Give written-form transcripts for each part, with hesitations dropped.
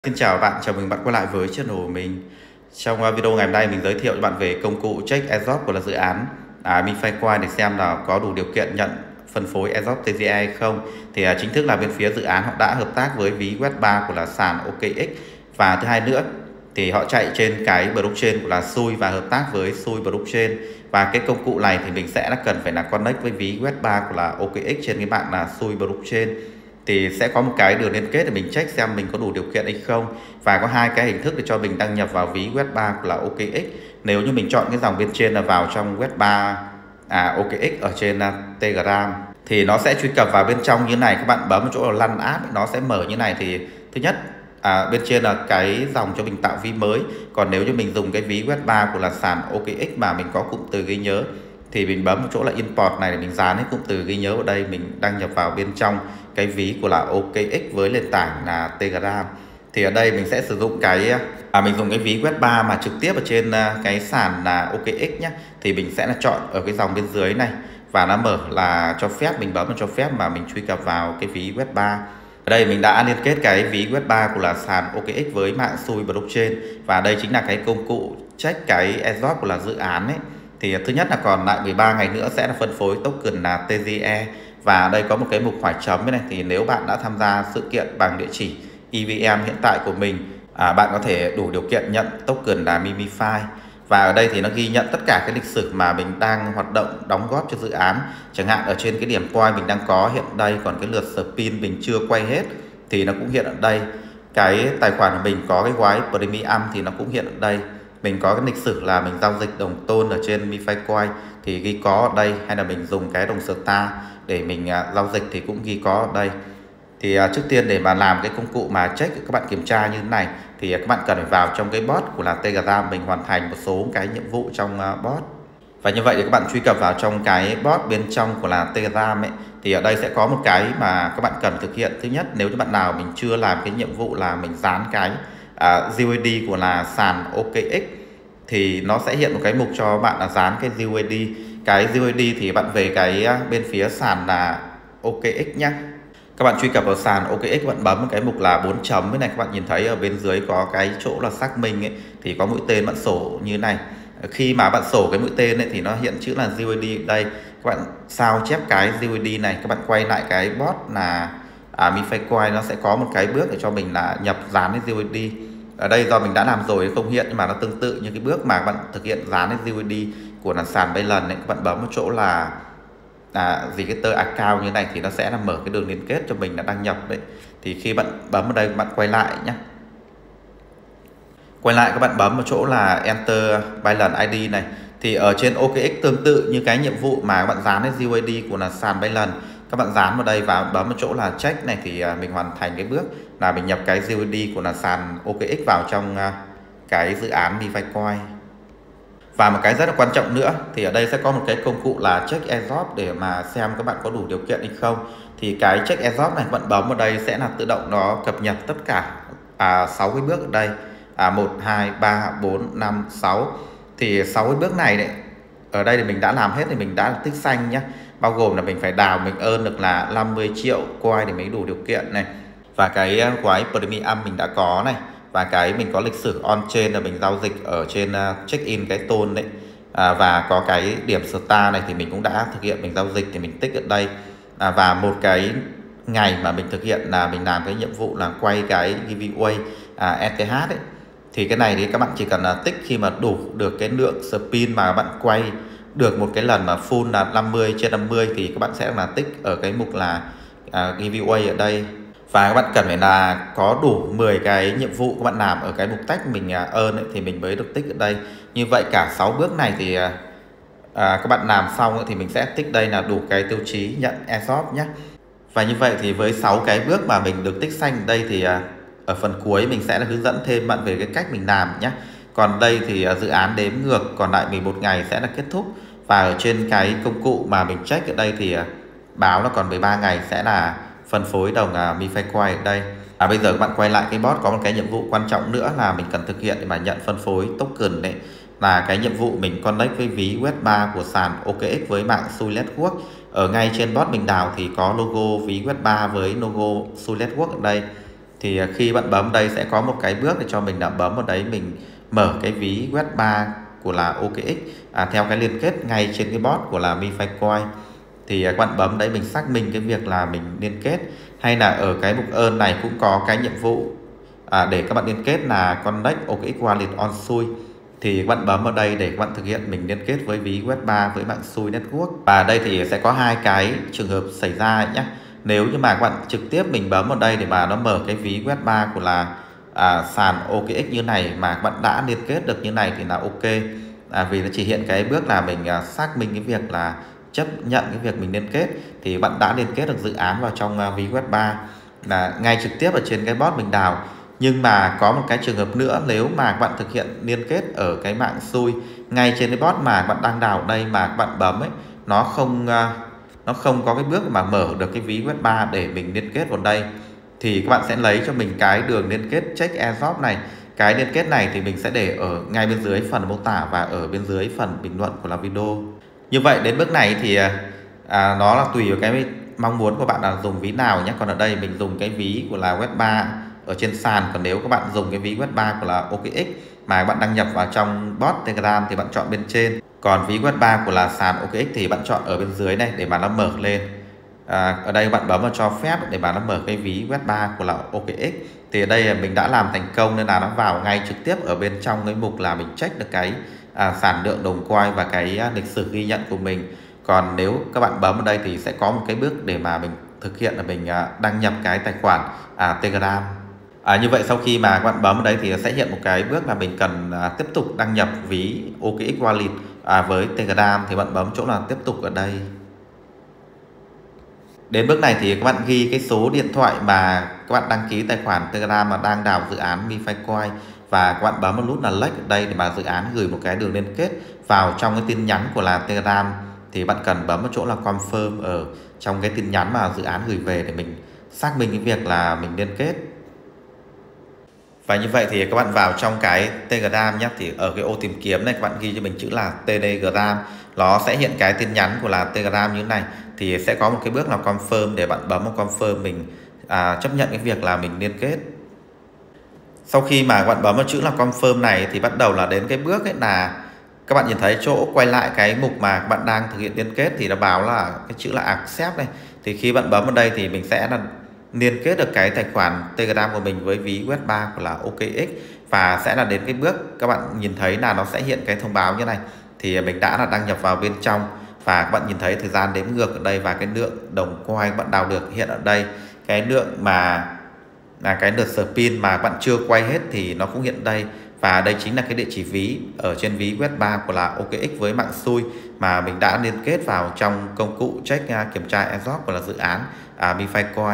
Xin chào bạn, chào mừng bạn quay lại với channel của mình. Trong video ngày hôm nay mình giới thiệu cho bạn về công cụ check airdrop của là dự án MiFi Coin để xem là có đủ điều kiện nhận phân phối airdrop TGE hay không. Thì chính thức là bên phía dự án họ đã hợp tác với ví Web3 của là sàn OKX. Và thứ hai nữa thì họ chạy trên cái blockchain của là Sui và hợp tác với Sui blockchain. Và cái công cụ này thì mình sẽ cần phải là connect với ví Web3 của là OKX trên cái mạng là Sui blockchain. Thì sẽ có một cái đường liên kết để mình check xem mình có đủ điều kiện hay không, và có hai cái hình thức để cho mình đăng nhập vào ví Web3 của là OKX. Nếu như mình chọn cái dòng bên trên là vào trong Web3 OKX ở trên Telegram thì nó sẽ truy cập vào bên trong như này. Các bạn bấm vào chỗ là Run App, nó sẽ mở như này. Thì thứ nhất bên trên là cái dòng cho mình tạo ví mới. Còn nếu như mình dùng cái ví Web3 của là sàn OKX mà mình có cụm từ ghi nhớ thì mình bấm vào chỗ là Import này để mình dán cái cụm từ ghi nhớ vào đây, mình đăng nhập vào bên trong cái ví của là OKX với nền tảng là Telegram. Thì ở đây mình sẽ sử dụng cái mình dùng cái ví Web3 mà trực tiếp ở trên cái sàn là OKX nhé. Thì mình sẽ là chọn ở cái dòng bên dưới này và nó mở là cho phép, mình bấm vào cho phép mà mình truy cập vào cái ví Web3. Ở đây mình đã liên kết cái ví Web3 của là sàn OKX với mạng Sui blockchain, và đây chính là cái công cụ check cái airdrop của là dự án ấy. Thì thứ nhất là còn lại 13 ngày nữa sẽ là phân phối token là TGE. Và đây có một cái mục hỏi chấm này, thì nếu bạn đã tham gia sự kiện bằng địa chỉ EVM hiện tại của mình, bạn có thể đủ điều kiện nhận token là MiFi. Và ở đây thì nó ghi nhận tất cả cái lịch sử mà mình đang hoạt động đóng góp cho dự án. Chẳng hạn ở trên cái điểm point mình đang có hiện đây, còn cái lượt spin mình chưa quay hết thì nó cũng hiện ở đây. Cái tài khoản của mình có cái gói premium thì nó cũng hiện ở đây. Mình có cái lịch sử là mình giao dịch đồng tôn ở trên MiFi Coin thì ghi có ở đây, hay là mình dùng cái đồng Star để mình giao dịch thì cũng ghi có ở đây. Thì trước tiên để mà làm cái công cụ mà check các bạn kiểm tra như thế này thì các bạn cần phải vào trong cái bot của là Telegram, mình hoàn thành một số cái nhiệm vụ trong bot. Và như vậy thì các bạn truy cập vào trong cái bot bên trong của là Telegram ấy, thì ở đây sẽ có một cái mà các bạn cần thực hiện. Thứ nhất, nếu như bạn nào mình chưa làm cái nhiệm vụ là mình dán cái USD của là sàn OKX thì nó sẽ hiện một cái mục cho bạn là dán cái USD. Cái USD thì bạn về cái bên phía sàn là OKX nhé. Các bạn truy cập vào sàn OKX, bạn bấm cái mục là 4 chấm cái này, các bạn nhìn thấy ở bên dưới có cái chỗ là xác minh ấy, thì có mũi tên bạn sổ như này. Khi mà bạn sổ cái mũi tên ấy thì nó hiện chữ là USD đây. Các bạn sao chép cái USD này, các bạn quay lại cái bot là MiFi Coin, nó sẽ có một cái bước để cho mình là nhập dán cái USD. Ở đây do mình đã làm rồi không hiện, nhưng mà nó tương tự như cái bước mà bạn thực hiện dán cái USD của là sàn Binance này. Các bạn bấm một chỗ là register account như này thì nó sẽ là mở cái đường liên kết cho mình là đăng nhập đấy. Thì khi bạn bấm vào đây, bạn quay lại nhé. Quay lại các bạn bấm vào chỗ là enter Binance ID này. Thì ở trên OKX tương tự như cái nhiệm vụ mà các bạn dán cái USD của là sàn Binance, các bạn dán vào đây và bấm vào chỗ là check này thì mình hoàn thành cái bước là mình nhập cái USD của là sàn OKX vào trong cái dự án MiFi Coin. Và một cái rất là quan trọng nữa thì ở đây sẽ có một cái công cụ là check airdrop để mà xem các bạn có đủ điều kiện hay không. Thì cái check airdrop này các bạn bấm vào đây sẽ là tự động nó cập nhật tất cả 6 cái bước ở đây, 1 2 3 4 5 6. Thì 6 cái bước này ở đây thì mình đã làm hết, thì mình đã tích xanh nhé. Bao gồm là mình phải đào mình earn được là 50 triệu coin để mới đủ điều kiện này. Và cái gói premium mình đã có này. Và cái mình có lịch sử on chain là mình giao dịch ở trên check in cái tôn đấy. Và có cái điểm star này thì mình cũng đã thực hiện mình giao dịch thì mình tích ở đây. Và một cái ngày mà mình thực hiện là mình làm cái nhiệm vụ là quay cái giveaway ETH ấy. Thì cái này thì các bạn chỉ cần là tích khi mà đủ được cái lượng spin mà bạn quay được một cái lần mà full là 50/50 thì các bạn sẽ là tích ở cái mục là giveaway ở đây. Và các bạn cần phải là có đủ 10 cái nhiệm vụ các bạn làm ở cái mục tách mình earn ấy, thì mình mới được tích ở đây. Như vậy cả 6 bước này thì các bạn làm xong ấy, thì mình sẽ tích đây là đủ cái tiêu chí nhận airdrop nhé. Và như vậy thì với 6 cái bước mà mình được tích xanh ở đây thì ở phần cuối mình sẽ là hướng dẫn thêm bạn về cái cách mình làm nhé. Còn đây thì dự án đếm ngược còn lại 11 ngày sẽ là kết thúc. Và ở trên cái công cụ mà mình check ở đây thì báo là còn 13 ngày sẽ là phân phối đồng MiFi Coin ở đây. Bây giờ các bạn quay lại cái bot, có một cái nhiệm vụ quan trọng nữa là mình cần thực hiện để mà nhận phân phối token đấy, là cái nhiệm vụ mình connect với ví Web3 của sàn OKX với mạng Sui Network. Ở ngay trên bot mình đào thì có logo ví Web3 với logo Sui Network ở đây. Thì khi bạn bấm đây sẽ có một cái bước để cho mình là bấm vào đấy, mình mở cái ví Web3 của là OKX theo cái liên kết ngay trên cái bot của là MiFiCoin. Thì các bạn bấm đấy, mình xác minh cái việc là mình liên kết, hay là ở cái mục earn này cũng có cái nhiệm vụ để các bạn liên kết là Connect OKX Wallet on Sui. Thì các bạn bấm vào đây để các bạn thực hiện mình liên kết với ví Web3 với mạng Sui Network. Và đây thì sẽ có hai cái trường hợp xảy ra nhé. Nếu như mà các bạn trực tiếp mình bấm vào đây để mà nó mở cái ví Web3 của là sàn OKX như này mà các bạn đã liên kết được như này thì là ok. Vì nó chỉ hiện cái bước là mình xác minh cái việc là chấp nhận cái việc mình liên kết, thì bạn đã liên kết được dự án vào trong ví Web3 là ngay trực tiếp ở trên cái bot mình đào. Nhưng mà có một cái trường hợp nữa, nếu mà các bạn thực hiện liên kết ở cái mạng Sui ngay trên cái bot mà các bạn đang đào đây mà các bạn bấm ấy, nó không có cái bước mà mở được cái ví Web3 để mình liên kết vào đây, thì các bạn sẽ lấy cho mình cái đường liên kết check airdrop này. Cái liên kết này thì mình sẽ để ở ngay bên dưới phần mô tả và ở bên dưới phần bình luận của là video. Như vậy đến bước này thì nó là tùy vào cái mong muốn của bạn là dùng ví nào nhé. Còn ở đây mình dùng cái ví của là Web3 ở trên sàn. Còn nếu các bạn dùng cái ví Web3 của là OKX mà các bạn đăng nhập vào trong bot Telegram thì bạn chọn bên trên. Còn ví Web3 của là sàn OKX thì bạn chọn ở bên dưới này để mà nó mở lên. Ở đây bạn bấm vào cho phép để mà nó mở cái ví Web3 của là OKX. Thì ở đây mình đã làm thành công nên là nó vào ngay trực tiếp ở bên trong cái mục là mình check được cái sản lượng đồng coin và cái lịch sử ghi nhận của mình. Còn nếu các bạn bấm vào đây thì sẽ có một cái bước để mà mình thực hiện là mình đăng nhập cái tài khoản Telegram. Như vậy sau khi mà các bạn bấm vào đây thì sẽ hiện một cái bước là mình cần tiếp tục đăng nhập ví OKX Wallet với Telegram. Thì bạn bấm chỗ là tiếp tục ở đây. Đến bước này thì các bạn ghi cái số điện thoại mà các bạn đăng ký tài khoản Telegram mà đang đào dự án MiFiCoin, và các bạn bấm vào nút là Like ở đây để mà dự án gửi một cái đường liên kết vào trong cái tin nhắn của là Telegram. Thì bạn cần bấm vào chỗ là Confirm ở trong cái tin nhắn mà dự án gửi về để mình xác minh cái việc là mình liên kết. Và như vậy thì các bạn vào trong cái Telegram nhé, thì ở cái ô tìm kiếm này các bạn ghi cho mình chữ là Telegram, nó sẽ hiện cái tin nhắn của là Telegram như thế này. Thì sẽ có một cái bước là Confirm để bạn bấm vào Confirm, mình chấp nhận cái việc là mình liên kết. Sau khi mà các bạn bấm vào chữ là Confirm này thì bắt đầu là đến cái bước ấy là các bạn nhìn thấy chỗ quay lại cái mục mà các bạn đang thực hiện liên kết thì nó báo là cái chữ là Accept này. Thì khi bạn bấm vào đây thì mình sẽ là liên kết được cái tài khoản Telegram của mình với ví Web3 của là OKX, và sẽ là đến cái bước các bạn nhìn thấy là nó sẽ hiện cái thông báo như này. Thì mình đã là đăng nhập vào bên trong và các bạn nhìn thấy thời gian đếm ngược ở đây, và cái lượng đồng coin bạn đào được hiện ở đây. Cái lượng mà là cái lượt spin mà bạn chưa quay hết thì nó cũng hiện đây, và đây chính là cái địa chỉ ví ở trên ví Web3 của là OKX với mạng Sui mà mình đã liên kết vào trong công cụ check kiểm tra airdrop của là dự án MiFiCoin.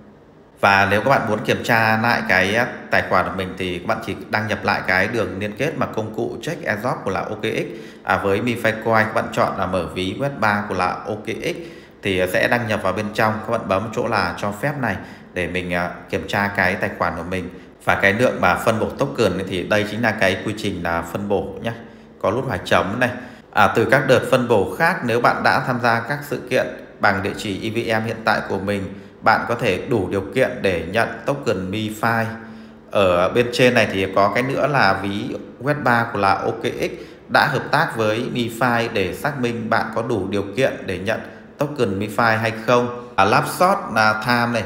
Và nếu các bạn muốn kiểm tra lại cái tài khoản của mình thì các bạn chỉ đăng nhập lại cái đường liên kết mà công cụ check airdrop của là OKX với MiFiCoin. Các bạn chọn là mở ví Web3 của là OKX thì sẽ đăng nhập vào bên trong. Các bạn bấm chỗ là cho phép này để mình kiểm tra cái tài khoản của mình. Và cái lượng mà phân bổ token thì đây chính là cái quy trình là phân bổ nhé, có nút hỏi chấm này. Từ các đợt phân bổ khác, nếu bạn đã tham gia các sự kiện bằng địa chỉ EVM hiện tại của mình, bạn có thể đủ điều kiện để nhận token MiFi. Ở bên trên này thì có cái nữa là ví Web3 của là OKX đã hợp tác với MiFi để xác minh bạn có đủ điều kiện để nhận token MiFi hay không. Lapshot time này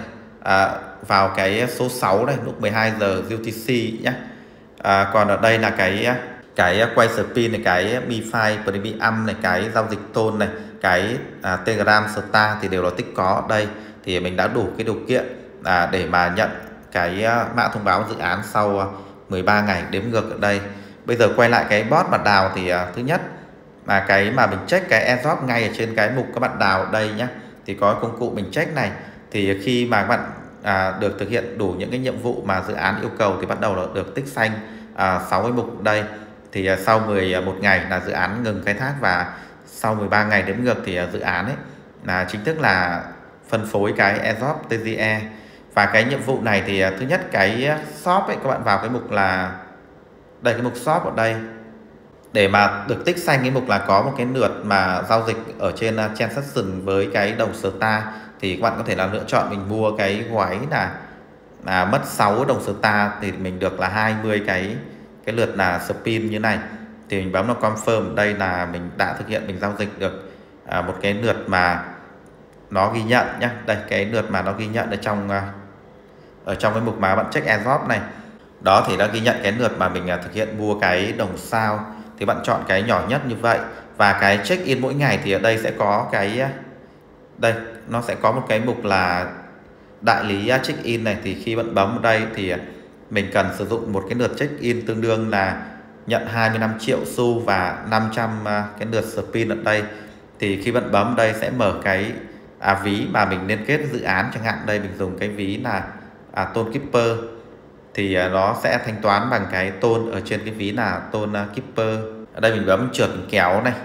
vào cái số 6 này, lúc 12 giờ UTC nhé. Còn ở đây là cái quay spin này, cái MiFi Premium này, cái giao dịch tôn này, cái Telegram Star thì đều là tích có ở đây. Thì mình đã đủ cái điều kiện để mà nhận cái mã thông báo dự án sau 13 ngày đếm ngược ở đây. Bây giờ quay lại cái bot bạn đào thì thứ nhất là cái mà mình check cái airdrop ngay ở trên cái mục các bạn đào ở đây nhé. Thì có công cụ mình check này, thì khi mà các bạn được thực hiện đủ những cái nhiệm vụ mà dự án yêu cầu thì bắt đầu là được tích xanh 6 cái mục đây. Thì sau 11 ngày là dự án ngừng khai thác, và sau 13 ngày đếm ngược thì dự án ấy là chính thức là phân phối cái airdrop TGE. Và cái nhiệm vụ này thì thứ nhất cái shop ấy, các bạn vào cái mục là đây, cái mục shop ở đây để mà được tích xanh cái mục là có một cái lượt mà giao dịch ở trên transaction với cái đồng Star, thì các bạn có thể là lựa chọn mình mua cái gói là mất 6 đồng STAR thì mình được là 20 cái lượt là spin như này. Thì mình bấm vào confirm. Đây là mình đã thực hiện mình giao dịch được một cái lượt mà nó ghi nhận nhé. Đây cái lượt mà nó ghi nhận ở trong cái mục mà bạn check airdrop này. Đó thì đã ghi nhận cái lượt mà mình thực hiện mua cái đồng sao. Thì bạn chọn cái nhỏ nhất như vậy. Và cái check in mỗi ngày thì ở đây sẽ có cái đây nó sẽ có một cái mục là đại lý check in này. Thì khi bạn bấm vào đây thì mình cần sử dụng một cái lượt check in tương đương là nhận 25 triệu xu và 500 cái lượt spin ở đây. Thì khi bạn bấm đây sẽ mở cái ví mà mình liên kết dự án, chẳng hạn đây mình dùng cái ví là Tôn Keeper thì nó sẽ thanh toán bằng cái tôn ở trên cái ví là Tôn Keeper. Ở đây mình bấm trượt mình kéo này.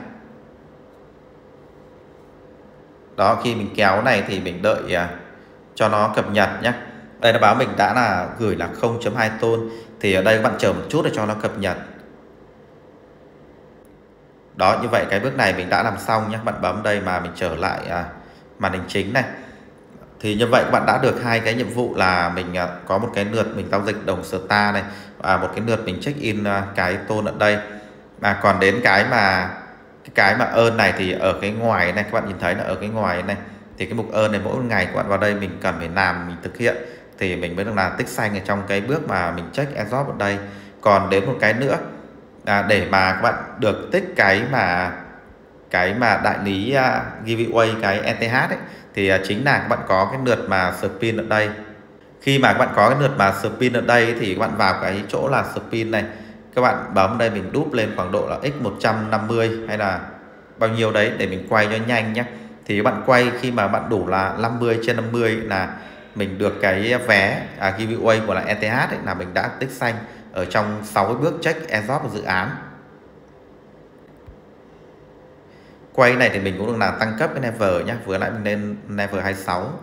Đó, khi mình kéo này thì mình đợi cho nó cập nhật nhé. Đây nó báo mình đã là gửi là 0.2 tôn. Thì ở đây các bạn chờ một chút để cho nó cập nhật. Đó, như vậy cái bước này mình đã làm xong nhé. Bạn bấm đây mà mình trở lại màn hình chính này. Thì như vậy các bạn đã được hai cái nhiệm vụ là mình có một cái lượt mình giao dịch đồng STAR này và một cái lượt mình check in cái tôn ở đây. Còn đến cái mà earn này thì ở cái ngoài này, các bạn nhìn thấy là ở cái ngoài này thì cái mục earn này mỗi ngày các bạn vào đây mình cần phải làm, mình thực hiện thì mình mới được là tích xanh ở trong cái bước mà mình check airdrop ở đây. Còn đến một cái nữa để mà các bạn được tích cái mà đại lý giveaway cái ETH ấy, thì chính là các bạn có cái lượt mà spin ở đây. Khi mà các bạn có cái lượt mà spin ở đây thì các bạn vào cái chỗ là spin này, các bạn bấm đây mình đúp lên khoảng độ là x150 hay là bao nhiêu đấy để mình quay cho nhanh nhé. Thì các bạn quay khi mà bạn đủ là 50/50 là mình được cái vé giveaway của là ETH ấy, là mình đã tích xanh ở trong 6 cái bước check airdrop của dự án. Quay này thì mình cũng được là tăng cấp cái level nhé. Vừa nãy mình lên level 26.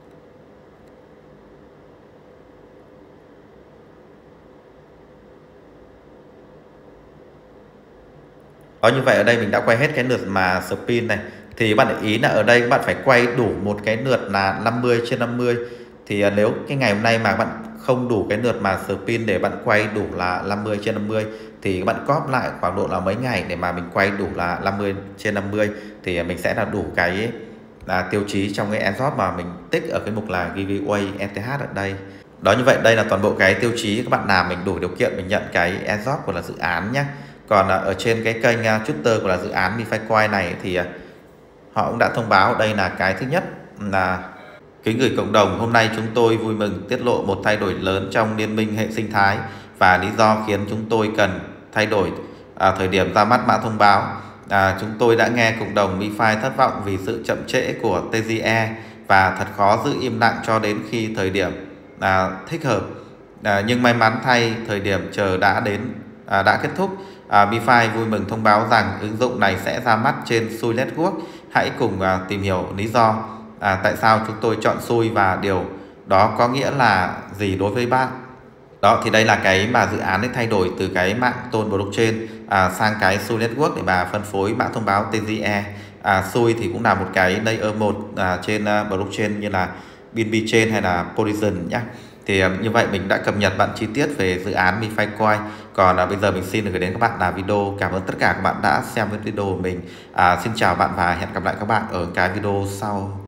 Đó, như vậy ở đây mình đã quay hết cái lượt mà spin này. Thì các bạn để ý là ở đây các bạn phải quay đủ một cái lượt là 50/50. Thì nếu cái ngày hôm nay mà các bạn không đủ cái lượt mà spin để bạn quay đủ là 50/50 thì các bạn cóp lại khoảng độ là mấy ngày để mà mình quay đủ là 50/50 thì mình sẽ là đủ cái tiêu chí trong cái airdrop mà mình tích ở cái mục là giveaway ETH ở đây. Đó, như vậy đây là toàn bộ cái tiêu chí các bạn làm mình đủ điều kiện mình nhận cái airdrop của là dự án nhé. Còn ở trên cái kênh Twitter của là dự án MiFiCoin này thì họ cũng đã thông báo đây là cái thứ nhất là kính gửi cộng đồng. Hôm nay chúng tôi vui mừng tiết lộ một thay đổi lớn trong liên minh hệ sinh thái và lý do khiến chúng tôi cần thay đổi thời điểm ra mắt mã thông báo. Chúng tôi đã nghe cộng đồng MiFi thất vọng vì sự chậm trễ của TGE và thật khó giữ im lặng cho đến khi thời điểm thích hợp. Nhưng may mắn thay thời điểm chờ đã kết thúc. MiFi vui mừng thông báo rằng ứng dụng này sẽ ra mắt trên Sui Network. Hãy cùng tìm hiểu lý do tại sao chúng tôi chọn Sui và điều đó có nghĩa là gì đối với bạn. Đó thì đây là cái mà dự án ấy thay đổi từ cái mạng Tôn blockchain sang cái Sui Network để mà phân phối mã thông báo TGE. Sui thì cũng là một cái layer 1 trên blockchain như là BNB Chain hay là Polygon nhé. Thì như vậy mình đã cập nhật bạn chi tiết về dự án MiFiCoin. Còn bây giờ mình xin được gửi đến các bạn là video. Cảm ơn tất cả các bạn đã xem video của mình. Xin chào bạn và hẹn gặp lại các bạn ở cái video sau.